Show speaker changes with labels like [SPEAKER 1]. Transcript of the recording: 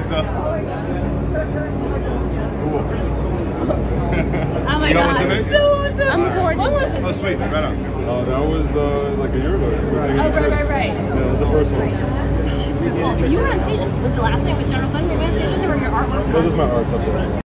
[SPEAKER 1] so. Cool.
[SPEAKER 2] Oh my
[SPEAKER 1] You know
[SPEAKER 2] god,
[SPEAKER 1] what to make?
[SPEAKER 2] so awesome. I'm recording. When was it?
[SPEAKER 1] Oh, sweet. Right on.
[SPEAKER 3] That was like a year ago.
[SPEAKER 2] Right.
[SPEAKER 3] Yeah, it was the first one.
[SPEAKER 2] So cool. You were on stage. Was it last night with Jonathan? Were you on stage or your artwork?
[SPEAKER 3] That was my art up there.